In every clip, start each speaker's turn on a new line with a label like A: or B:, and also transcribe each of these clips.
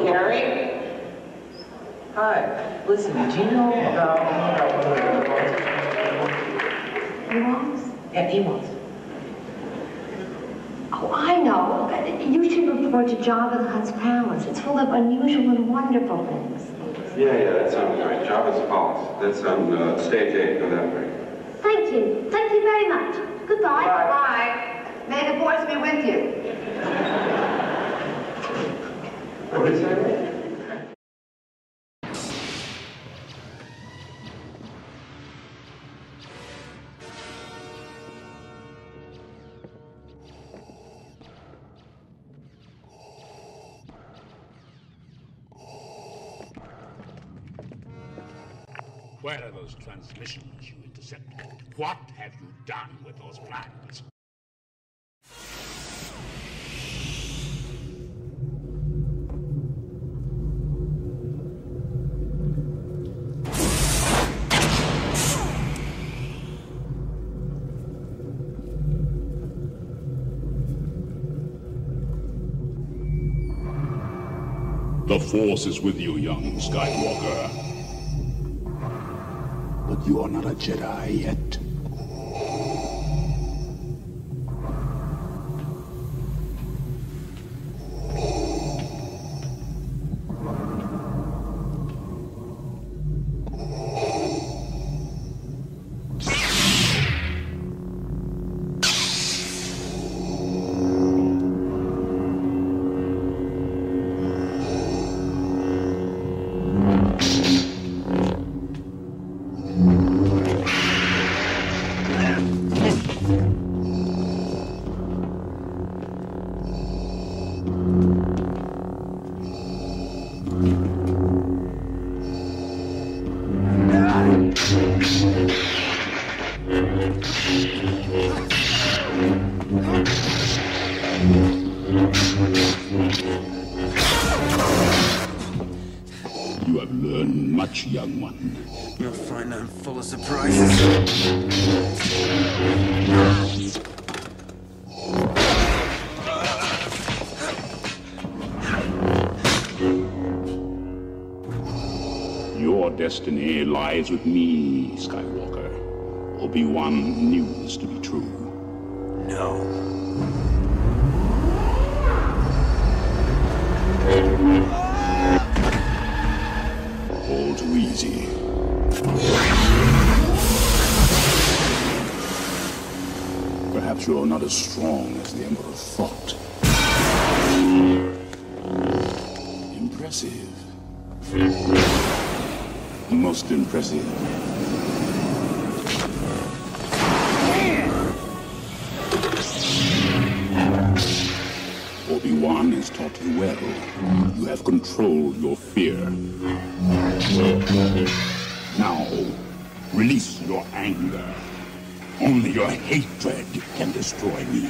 A: Carrie? Hi. Listen, do you know about
B: Ewons?
A: Yeah, Ewons.
B: Oh, I know. You should report to Jabba the Hutt's palace. It's full of unusual and wonderful things.
C: Yeah, that sounds right. Jabba's Palace. That's on stage 8 of that way.
B: Thank you. Thank you very much. Goodbye.
D: Bye. May the force be with you.
C: What is that?
E: Where are those transmissions you intercepted? What have you done with those plans?
F: The Force is with you, young Skywalker. But you are not a Jedi yet. You have learned much, young one.
G: You'll find I'm full of surprises.
F: Your destiny lies with me, Skywalker. Obi-Wan knew this to be true.
G: No.
F: All too easy. Perhaps you're not as strong as the Emperor thought. Impressive. Most impressive. Obi-Wan has taught you well. You have controlled your fear. Now, release your anger. Only your hatred can destroy me.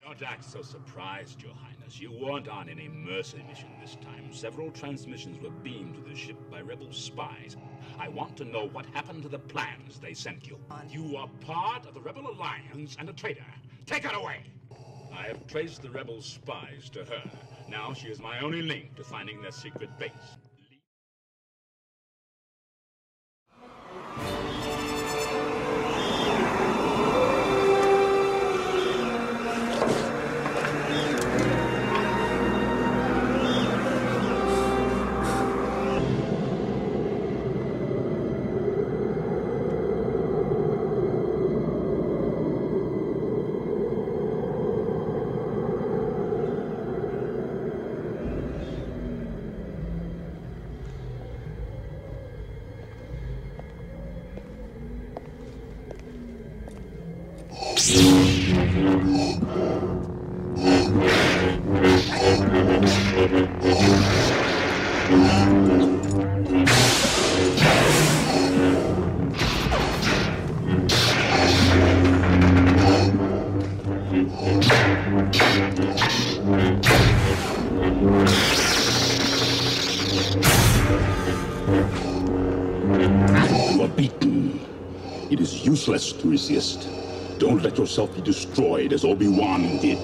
E: Don't act so surprised, Your Highness. You weren't on any mercy mission this time. Several transmissions were beamed to the ship by rebel spies. I want to know what happened to the plans they sent you. You are part of the Rebel Alliance and a traitor. Take her away! I have traced the rebel spies to her. Now she is my only link to finding their secret base.
F: You are beaten. It is useless to resist. Don't let yourself be destroyed as Obi-Wan did.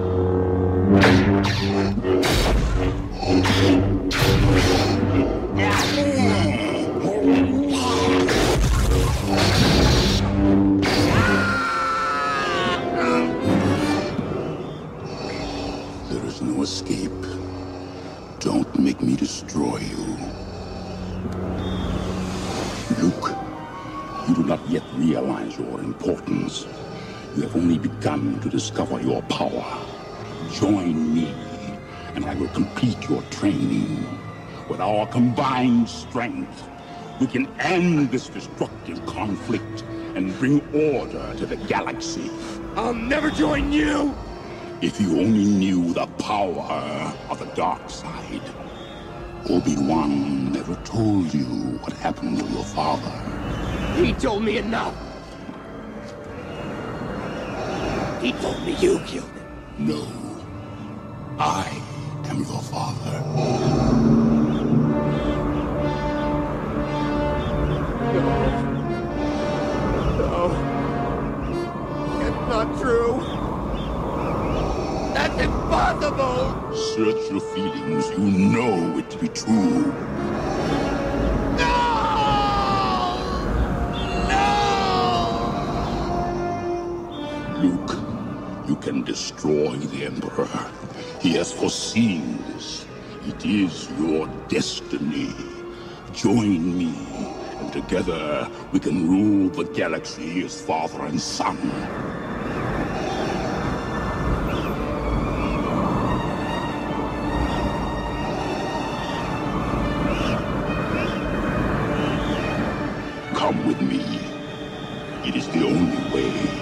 F: There is no escape. Don't make me destroy you. Luke, you do not yet realize your importance. You have only begun to discover your power. Join me, and I will complete your training. With our combined strength, we can end this destructive conflict and bring order to the galaxy.
G: I'll never join you!
F: If you only knew the power of the dark side. Obi-Wan never told you what happened to your father.
G: He told me enough! He told me you killed him.
F: No. I am your father.
G: No. It's not true. That's impossible!
F: Search your feelings. You know it to be true.
G: No!
F: Luke, you can destroy the Emperor. He has foreseen this. It is your destiny. Join me, and together we can rule the galaxy as father and son. Come with me. It is the only way.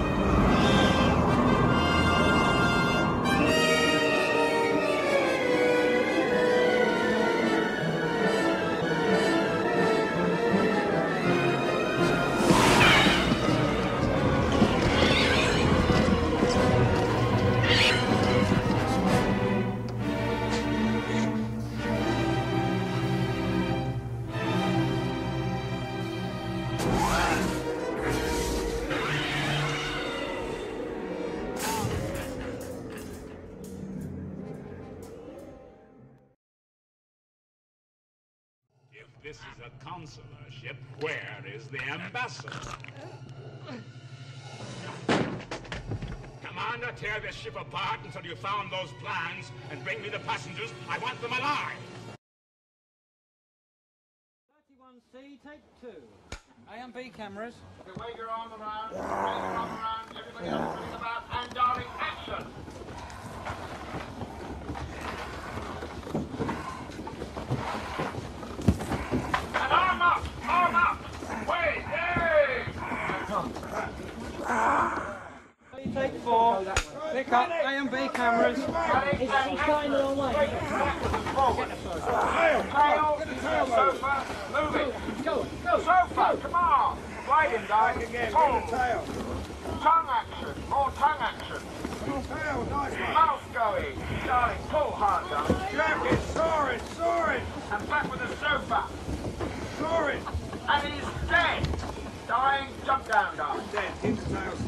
E: If this is a consular ship, where is the ambassador? Commander, tear this ship apart until you found those plans and bring me the passengers. I want them alive.
H: 31C, take 2. A and B cameras.
I: Okay, wave your arm around, wave your arm around, everybody else moving about, and darling, action! And arm up! Wait, yay!
H: Take 4. Pick up A and B cameras.
I: It's going the wrong way. Forward. Tail, sofa, move it. Go. Sofa, come on. Gliding, guys. Tongue action, more tongue action. Hell, nice one.
J: Mouth going. Darling, pull hard, darling.
I: Jacket, sorry.
J: And back with the sofa.
I: Sorry.
J: And he's dead. Dying, jump down, darling.
I: Dead, into tail